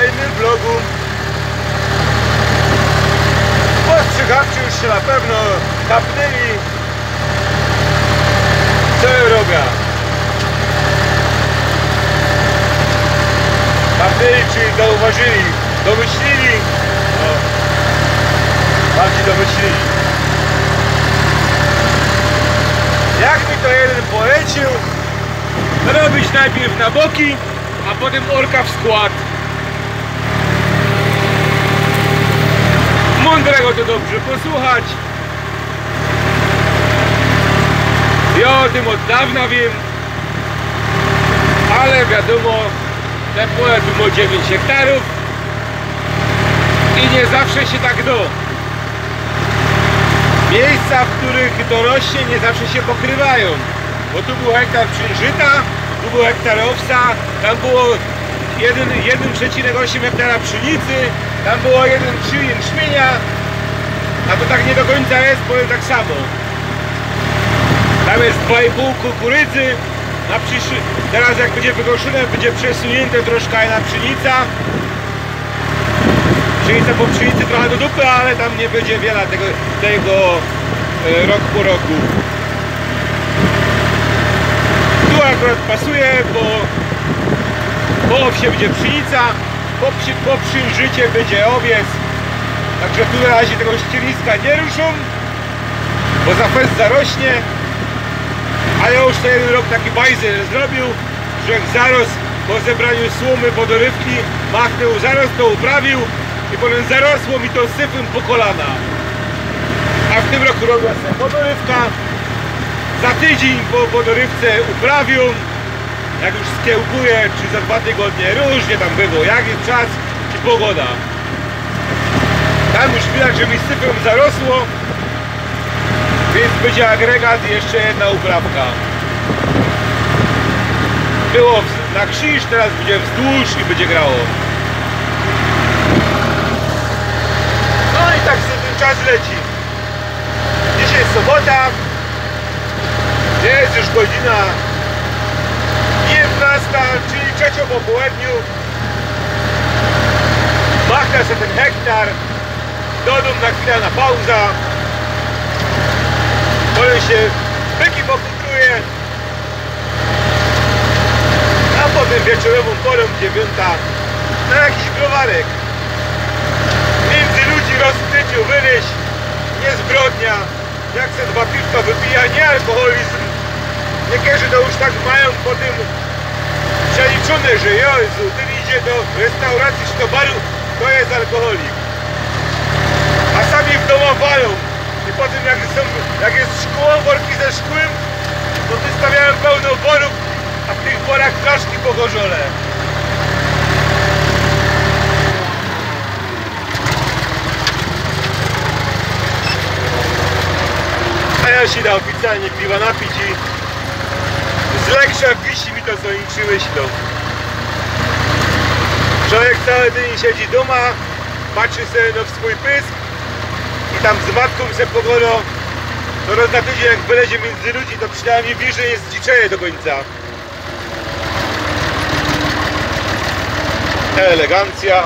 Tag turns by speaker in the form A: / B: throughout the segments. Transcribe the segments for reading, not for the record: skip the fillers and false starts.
A: kolejnym vlogu. Ostrzegawczy już się na pewno kapnęli. Co robię? Kapnęli, czyli zauważyli, domyślili. No, bardziej domyślili. Jak mi to jeden polecił, robić najpierw na boki, a potem orka w skład. Mądrego to dobrze posłuchać. Ja o tym od dawna wiem, ale wiadomo, te pole tu ma 9 hektarów i nie zawsze się tak do. Miejsca, w których to rośnie, nie zawsze się pokrywają. Bo tu był hektar przynżyta, tu był hektar owsa, tam było 1,8 hektara pszenicy, tam było 1,3 jęczmienia, a to tak nie do końca jest, powiem tak samo. Tam jest 2,5 kukurydzy, teraz jak będzie wykoszone, będzie przesunięte troszkę na pszenica. Pszenica po pszenicy trochę do dupy, ale tam nie będzie wiele tego rok po roku. Tu akurat pasuje, bo po owsie będzie pszenica, po przynżycie będzie owiec. Także tu na razie tego ścieliska nie ruszą, bo za fest zarośnie. Ale już to jeden rok taki bajzel zrobił, że jak zaraz po zebraniu słomy, po dorywki machnął, zaraz to uprawił i potem zarosło mi to syfem po kolana. A w tym roku robiła sobie podorywka. Za tydzień po podorywce uprawią, jak już skiełkuje, czy za 2 tygodnie, różnie tam było, jak jest czas i pogoda. Tam już widać, że mi syfem zarosło, więc będzie agregat i jeszcze jedna uprawka. Było na krzyż, teraz będzie wzdłuż i będzie grało. No i tak sobie ten czas leci. Dzisiaj jest sobota. Jest już godzina 11, czyli 3 po południu. Machna sobie ten hektar. Dodą na chwilę na pauza. Potem się byki pokutruje. A potem wieczorową porą 9 na jakiś browarek. Między ludzi rozkryciu, wyryś, nie zbrodnia. Jak se 2 piwka wypija, nie alkoholizm. Niektórzy to już tak mają po tym przeliczone, że Jezu, ten idzie do restauracji czy do baru, to jest alkoholik. A sami w domu walą. I potem jak jest szkło, worki ze szkłem, to wystawiają pełno worów, a w tych worach flaszki pogorzone. A ja się da oficjalnie piwa napić i z leksia wisi mi to, co niczyłeś to. Człowiek cały dzień siedzi doma, patrzy sobie w swój pysk i tam z matką se pogodą. To raz na tydzień jak wylezie między ludzi, to przynajmniej wie, że nie zdziczeje do końca. Elegancja.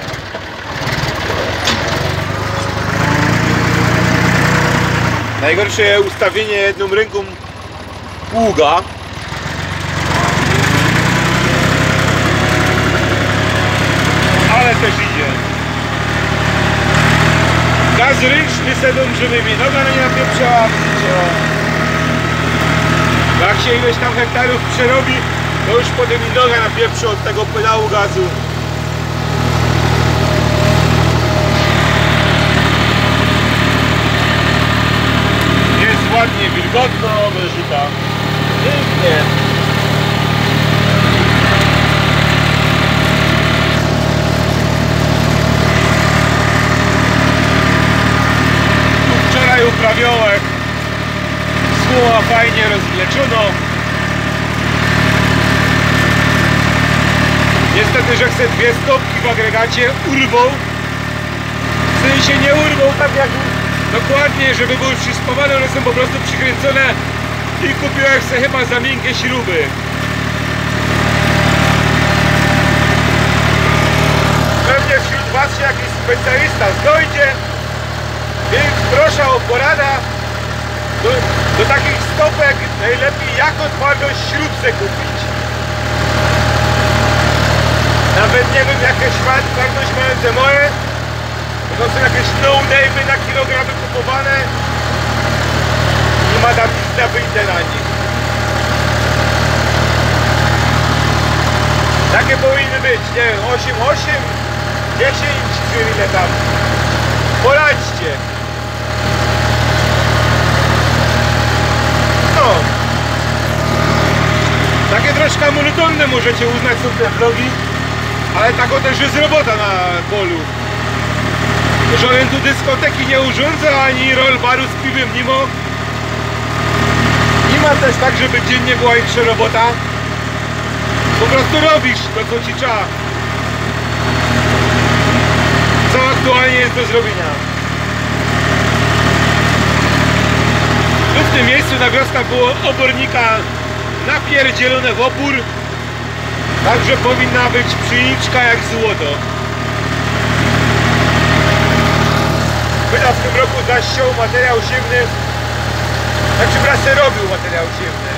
A: Najgorsze ustawienie jedną ręką pługa. Ale też idzie. Gaz ręczny sedą, żeby mi noga nie napieprzała. Jak się ileś tam hektarów przerobi, to już potem mi noga napieprzy od tego pedału gazu. Jest ładnie, wilgotno, wyżyta. Pięknie. Wczoraj uprawiołek, słowa fajnie rozwleczono. Niestety, że chcę 2 stopki w agregacie urwą. W sensie nie urwą tak jak dokładnie, żeby były przyspawane, one są po prostu przykręcone i kupiłem sobie chyba za miękkie śruby. Pewnie wśród Was się jakiś specjalista znajdzie, więc proszę o poradę do takich stopek najlepiej jaką twardość śrub se kupić. Nawet nie wiem jakie twardość mają te moje, bo to są jakieś no-name'y na kilogramy kupowane. Nie ma tam nic na wyjdę na nich. Takie powinny być, nie wiem, 8, 10 czy ile tam. Poradźcie. No. Takie troszkę monotonne możecie uznać są te vlogi, ale taką też jest robota na polu. Żaden tu dyskoteki nie urządza, ani rollbaru z piwem nie ma. Nie ma też tak, żeby dziennie była jeszcze robota. Po prostu robisz to, co ci trzeba. Co aktualnie jest do zrobienia. Tu w tym miejscu na wioskach było obornika napierdzielone w opór. Także powinna być pszeniczka jak złoto. Chyba w tym roku zasiął materiał siewny. Znaczy wraz się robił materiał siewny.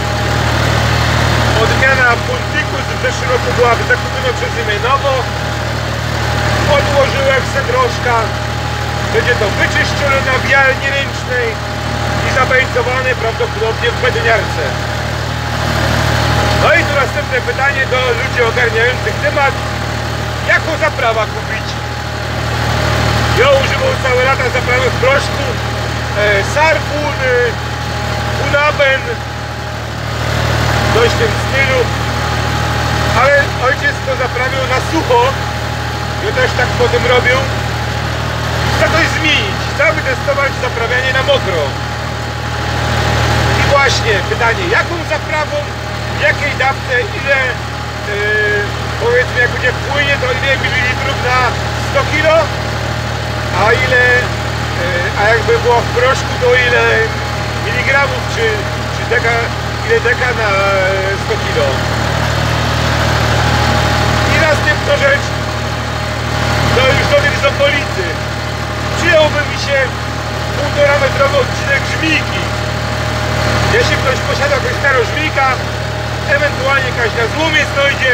A: Odmiana puntiku z zeszłego roku była zakupiona przez imię nowo. Odłożyłem se troszkę. Będzie to wyczyszczone na wialni ręcznej i zabejcowane prawdopodobnie w betoniarce. No i tu następne pytanie do ludzi ogarniających temat. Jaką zaprawę kupić? Ja używam całe lata zaprawy w proszku. Sarfun, Unaben, coś w tym stylu. Ale ojciec to zaprawił na sucho. Ja też tak potem robił. Chcę coś zmienić. Chcę wytestować zaprawianie na mokro. I właśnie pytanie, jaką zaprawą, w jakiej dawce, ile powiedzmy jak będzie płynie, to ile mililitrów na 100 kg, a ile, a jakby było w proszku, to ile miligramów, czy deka, ile deka na 100 kg. I następna rzecz, to już do tych z okolicy. Przyjąłby mi się 1,5-metrowy odcinek żmijki. Jeśli ktoś posiada jakąś starą żmijka, ewentualnie jakaś na złomie znajdzie,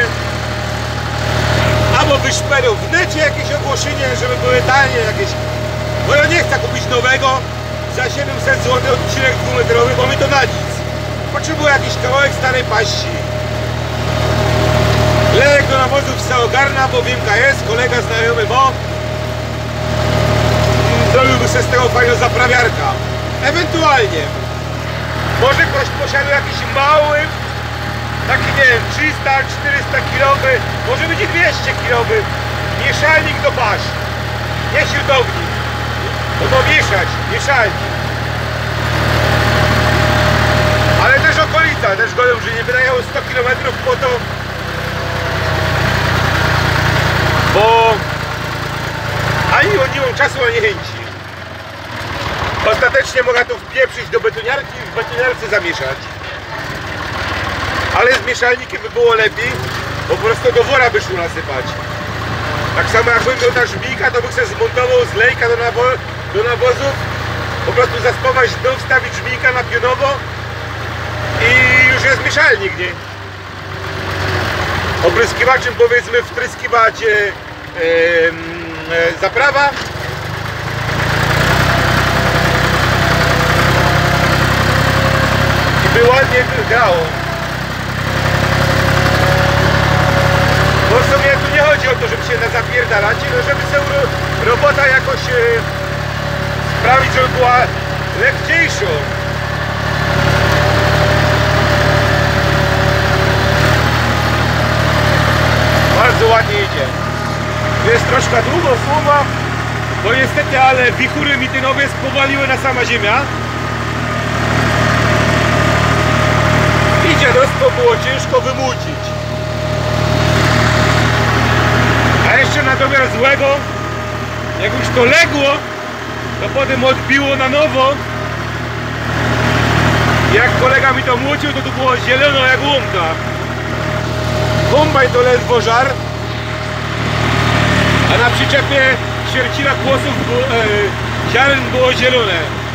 A: albo wyszperał w necie jakieś ogłoszenie, żeby były tanie jakieś, bo ja nie chcę kupić nowego za 700 zł odcinek 2-metrowy, bo mi to na nic. Potrzebuję jakiś kawałek starej paści. Lejek do nawozów se ogarna, bo Wiemka jest, kolega znajomy, bo zrobiłby sobie z tego fajną zaprawiarka. Ewentualnie może ktoś posiada jakiś mały, taki nie wiem, 300-400 kg, może być i 200 kg mieszalnik do pasz, nie śrutownik, bo to mieszać, mieszalnik. Ale też okolica, też godą, że nie wydają 100 km po to, bo ani nie mam czasu, ani chęci. Ostatecznie mogę to wpieprzyć do betoniarki i w betoniarce zamieszać. Ale z mieszalnikiem by było lepiej, bo po prostu do wora by szło nasypać. Tak samo jakbym miał ta żmijka, to bym sobie zmontował zlejka do nawozów, po prostu zaspawać dno, wstawić żmijka na pionowo i już jest mieszalnik, nie? Opryskiwaczem powiedzmy wtryskiwać zaprawa. I by ładnie grało. Bo w sumie tu nie chodzi o to, żeby się zapierdalać, ale żeby sobie robota jakoś sprawić, żeby była lekciejszą. Bardzo ładnie idzie. Jest troszkę długo słoma, bo niestety, ale wichury mitynowe spowaliły na sama ziemia. Idzie dosko, było ciężko wymucić. A jeszcze na domiar złego, jak już to legło, to potem odbiło na nowo. Jak kolega mi to młócił, to tu było zielono jak łąka. Kombajn to ledwo żar. a na przyczepie ćwiercina kłosów ziaren było zielone.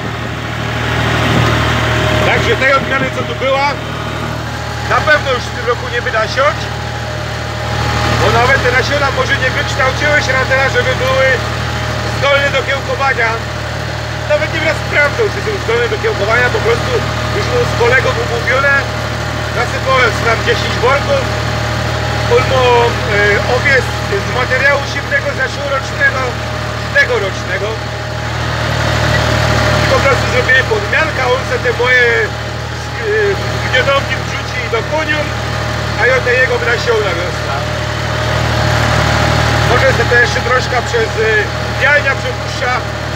A: Także tej odmiany, co tu była, na pewno już w tym roku nie wyda siąść, bo nawet te nasiona może nie wykształciły się na tyle, żeby były zdolne do kiełkowania. Nawet nie raz sprawdzą, czy są zdolne do kiełkowania, po prostu już z kolegą umówione, nasypałem nam 10 worków. On ma owiec z materiału siewnego zeszłorocznego, tegorocznego. I po prostu zrobiłem podmiankę, on se te moje gniodowki wrzuci do konium, a ja te jego nasiona wiosna. Może se to jeszcze troszkę przez wialnia przepuszcza.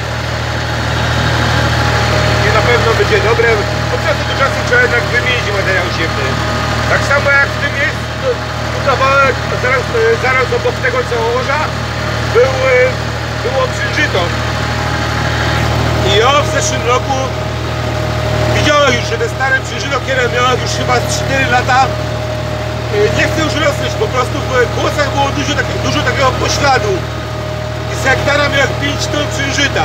A: I na pewno będzie dobre. Od czasu do czasu trzeba jednak wymienić materiał siewny. Tak samo jak w tym miejscu, kawałek zaraz obok tego co łoża było przynżyto. I ja w zeszłym roku widziałem już, że te stare przynżyto, które miałem już chyba 4 lata, nie chcę już rosnąć, po prostu w kłosach było dużo takiego pośladu. I z hektara miałem 5 ton przynżyta.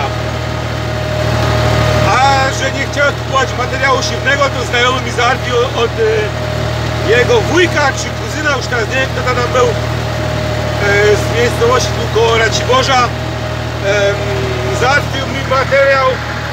A: A że nie chciałem kupować materiału siewnego, to znajomy mi załatwił od jego wujka czy kuzyna, już teraz nie wiem kto tam był, z miejscowości tu koło Raciborza, załatwił mi materiał,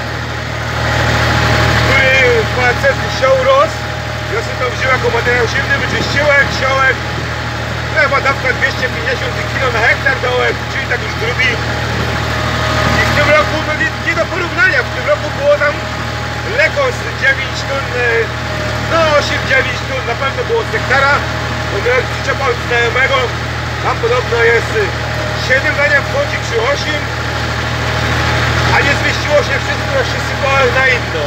A: który facet siał roz. Ja sobie to wziąłem jako materiał siewny, wyczyściłem, siałem, chyba dawka 250 kg na hektar dołem, czyli tak już drugi. I w tym roku, no nie do porównania, w tym roku było tam lekko z 9 ton, no 8-9 ton na pewno było z hektara, bo miałem przyczepał znajomego, tam podobno jest 7 dania wchodzi czy 8, a nie zmieściło się wszystko, jeszcze sypałem na inno.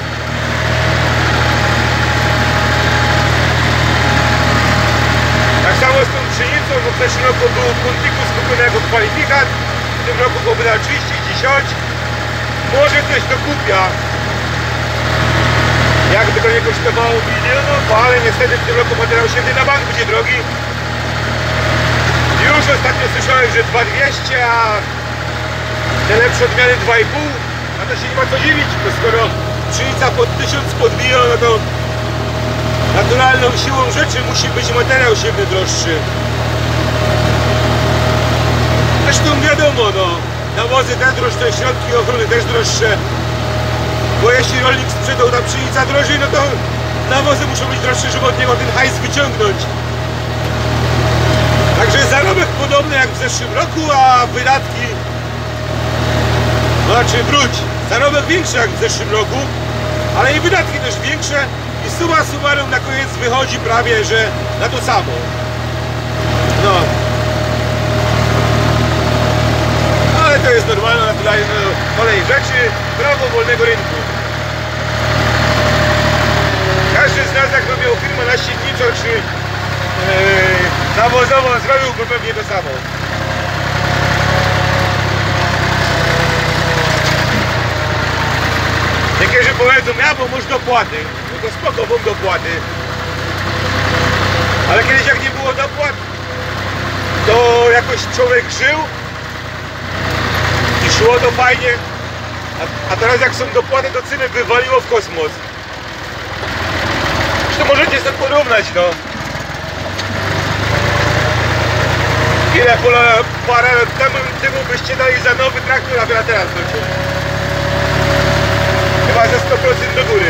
A: Tak samo z tą pszenicą, bo w zeszłym roku był Puntikus kupiony jako kwalifikat, w tym roku go wyda 30-10, może ktoś to kupia. Jakby to nie kosztowało milionów, ale niestety w tym roku materiał siewny na bank będzie drogi. Już ostatnio słyszałem, że 2200, a te lepsze odmiany 2,5, a to się nie ma co dziwić, bo skoro pszenica pod 1000 podbija, no to naturalną siłą rzeczy musi być materiał siewny droższy. Zresztą wiadomo, no, nawozy też droższe, środki ochrony też droższe. Bo jeśli rolnik sprzedał ta pszenica drożej, no to nawozy muszą być droższe, żeby od niego ten hajs wyciągnąć. Także zarobek podobny jak w zeszłym roku, a wydatki, znaczy wróć, zarobek większy jak w zeszłym roku, ale i wydatki też większe i summa summarum na koniec wychodzi prawie, że na to samo. No. Ale to jest normalna, naturalna kolej rzeczy, prawo wolnego rynku. Każdy z nas, jakby miał firmę nasienniczą czy nawozową, zrobiłby pewnie to samo. Niektórzy powiedzą, ja bo masz dopłaty, no to spoko, mam dopłaty. Ale kiedyś jak nie było dopłat, to jakoś człowiek żył i szło to fajnie, a teraz jak są dopłaty, to ceny wywaliło w kosmos. Zresztą możecie sobie porównać, no. Ile parę lat temu byście dali za nowy traktor, a teraz docie. Chyba ze 100% do góry.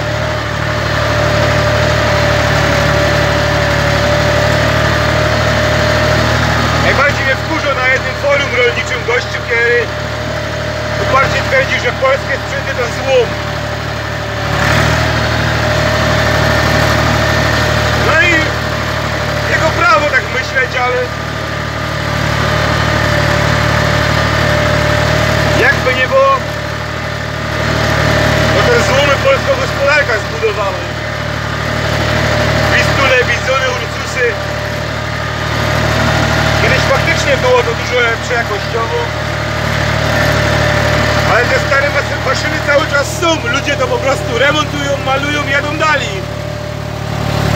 A: Najbardziej mnie wkurzył na jednym forum rolniczym gościu, który uparcie twierdzi, że polskie sprzęty to złom. No i jego prawo tak myśleć, ale jakby nie było, to te złomy polską gospodarkę zbudowały. Wistule, bizony, ursusy. Kiedyś faktycznie było to dużo lepsze jakościowo, ale te stare maszyny cały czas są. Ludzie to po prostu remontują, malują, jadą dalej.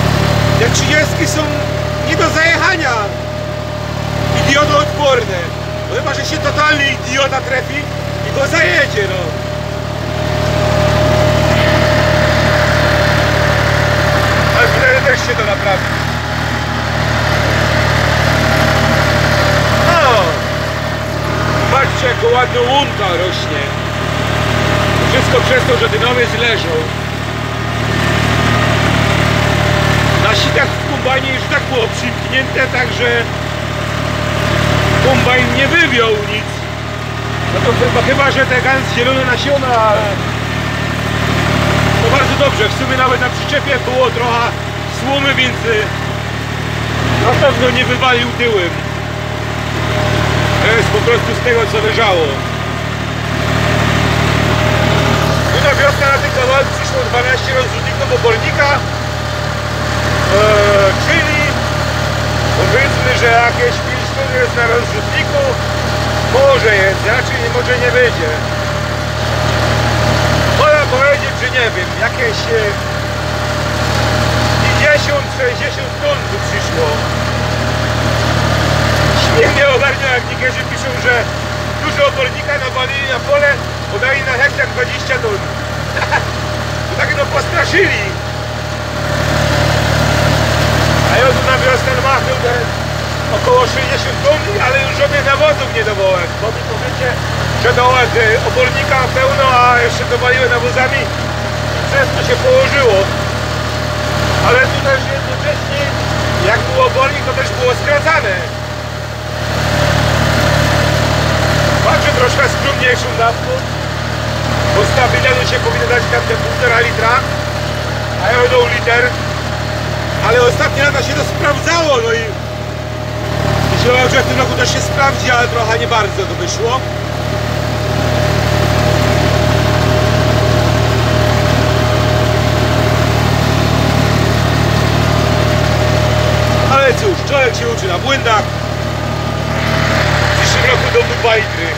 A: Te 30 są nie do zajechania. Idiotoodporne. No chyba, że się totalny idiota trefi i go zajedzie, no. Ale wtedy też się to naprawi. No! Patrzcie, jak ładna łunka rośnie. Wszystko przez to, że dynowiec leżą. Na sitach w kombajnie już tak było przymknięte, także kombajn nie wywiał nic. No to chyba że te gans zielone nasiona, ale to bardzo dobrze. W sumie nawet na przyczepie było trochę słomy, więc na pewno nie wywalił tyłem. To jest po prostu z tego, co leżało. Tu na wiosnę na ten kawałek przyszło 12 rozrzutników obornika, czyli powiedzmy, że jakieś 5 ton jest na rozrzutniku. Może jest, raczej może nie będzie. Wolę powiedzieć, że nie wiem, jakieś 50-60 ton tu przyszło. Śmiech mnie ogarnia, jak niektórzy piszą, że dużo obornika nawalili na pole, podali na hektar 20 ton. To tak no postraszyli. A ja tu na wiosnę machnął około 60 ton, ale już żadnych nawozów nie dowołek. Bo mi powiecie, że dołek obornika pełno, a jeszcze dowaliły nawozami i przez to się położyło. Ale tu też jednocześnie, jak był obornik, to też było skracane. Patrzę troszkę skromniejszą dawką. Bo stabilnie się powinno dać tam te 1,5 litra, a ja będą liter. Ale ostatnie lata się to sprawdzało, no i myślałem, że w tym roku też się sprawdzi, ale trochę nie bardzo to wyszło. Ale cóż, człowiek się uczy na błędach. W przyszłym roku do 2 litry.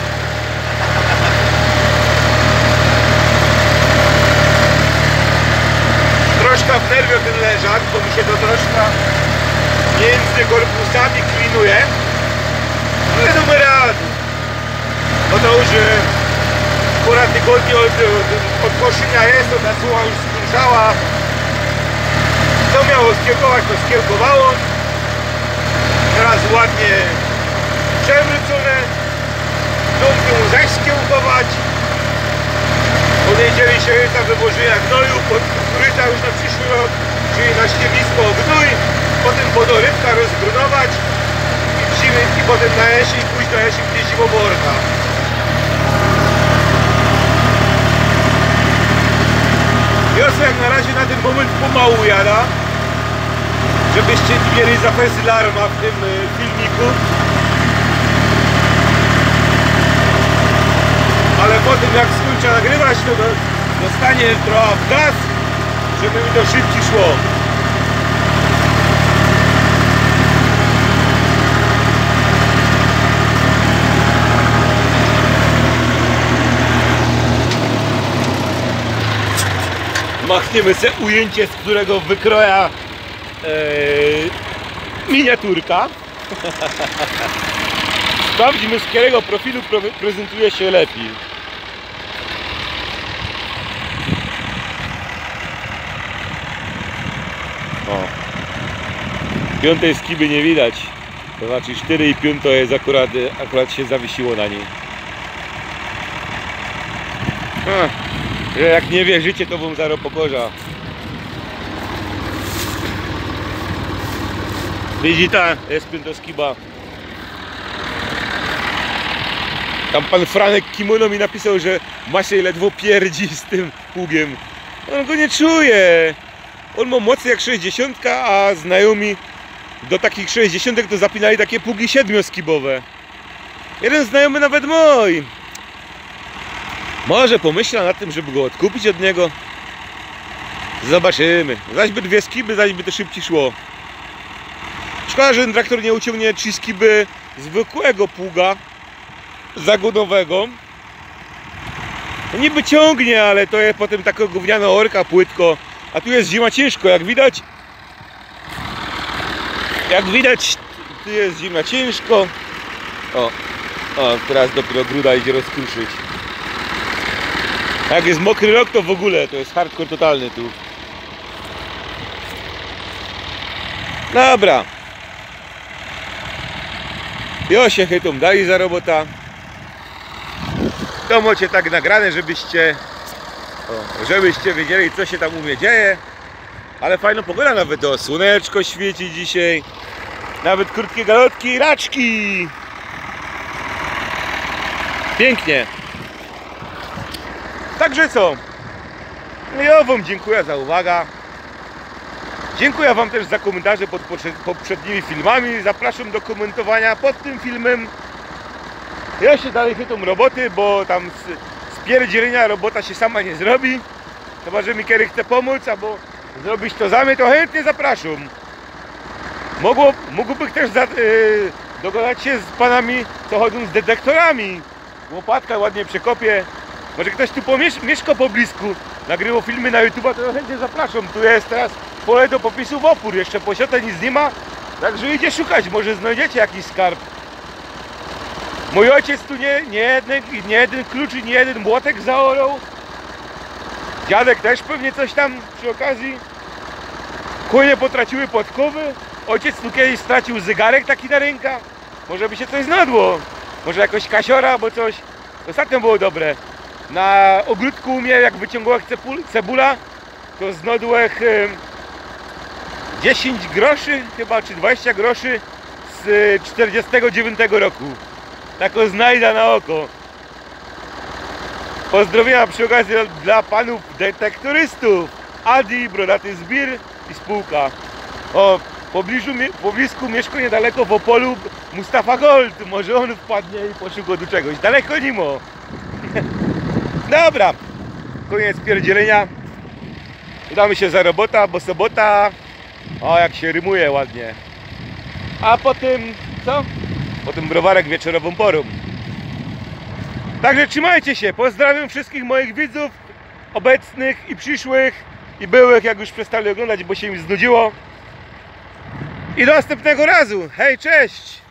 A: Troszkę wnerwia ten leżak, bo mi się to troszkę między korpusami klinuje. Ale damy rady. No to już pora tygodni od koszenia jest, to ta słucha już skruszała. Co miało skiełkować, to skiełkowało. Teraz ładnie przewrócone. Dąbkę mu zaś skiełkować. Po niedzieli się ryca wywożenia gnoju, pod kukurydza już na przyszły rok, czyli na ściernisko gnój, potem podorybka rozbrunować i potem na jesień, pójść na jesień gdzieś zimoborka. Wiosna jak na razie na ten moment pomału jada, żebyście nie mieli zapasy alarma w tym filmiku. Ale potem jak skończę nagrywać, to dostanie trochę w gaz, żeby mi to szybciej szło. Machniemy sobie ujęcie, z którego wykroja miniaturka. Sprawdźmy, z którego profilu prezentuje się lepiej. O. Piątej skiby nie widać. To znaczy 4 i 5 jest akurat się zawiesiło na niej. Jak nie wierzycie, to wam zaraz pokorza. Widzicie, jest 5 skiba. Tam pan Franek Kimono mi napisał, że ma się ledwo pierdzi z tym pługiem. On go nie czuje. On ma mocy jak 60, a znajomi do takich 60 to zapinali takie pługi 7-skibowe. Jeden znajomy nawet mój. Może pomyśla nad tym, żeby go odkupić od niego. Zobaczymy. Zaś by 2 skiby, zaś by to szybciej szło. Szkoda, że ten traktor nie uciągnie 3 skiby zwykłego pługa zagonowego. No niby ciągnie, ale to jest potem taka gówniana orka, płytko. A tu jest zima ciężko, jak widać. Jak widać, tu jest zima ciężko. O. O, teraz dopiero gruda idzie rozkruszyć. Jak jest mokry rok, to w ogóle to jest hardcore totalny tu. Dobra. Jo się chytom dali za robota. To macie tak nagrane, żebyście wiedzieli, co się tam u mnie dzieje. Ale fajna pogoda nawet, o, słoneczko świeci dzisiaj. Nawet krótkie galotki i raczki. Pięknie. Także co? Ja wam dziękuję za uwagę. Dziękuję wam też za komentarze pod poprzednimi filmami. Zapraszam do komentowania pod tym filmem. Ja się dalej chytam roboty, bo tam z pierdzielenia robota się sama nie zrobi. Chyba że mi kiedy chce pomóc, albo zrobić to za mnie, to chętnie zapraszam. Mógłbym też dogadać się z panami, co chodzą z detektorami. Łopatka ładnie przekopię. Może ktoś tu mieszka poblisku, nagrywał filmy na YouTube, to chętnie zapraszam. Tu jest teraz pole do popisu w opór, jeszcze po siatę nic nie ma. Także idzie szukać, może znajdziecie jakiś skarb. Mój ojciec tu nie jeden klucz i nie jeden młotek zaorał. Dziadek też pewnie coś tam przy okazji. Konie potraciły podkowy. Ojciec tu kiedyś stracił zegarek taki na rękach. Może by się coś znadło. Może jakoś kasiora albo coś. Ostatnio było dobre. Na ogródku u mnie, jak wyciągłach cebula, to znodłech 10 groszy chyba, czy 20 groszy z 49 roku. Taką znajda na oko. Pozdrowienia przy okazji dla panów detektorystów. Adi, Brodaty Zbir i spółka. O, po blisku mieszka niedaleko w Opolu Mustafa Gold. Może on wpadnie i poszuka do czegoś. Daleko nie ma. Dobra, koniec pierdzielenia. Udamy się za robota, bo sobota. O, jak się rymuje ładnie. A potem co? Potem browarek wieczorową porą. Także trzymajcie się. Pozdrawiam wszystkich moich widzów obecnych i przyszłych i byłych, jak już przestali oglądać, bo się im znudziło. I do następnego razu. Hej, cześć!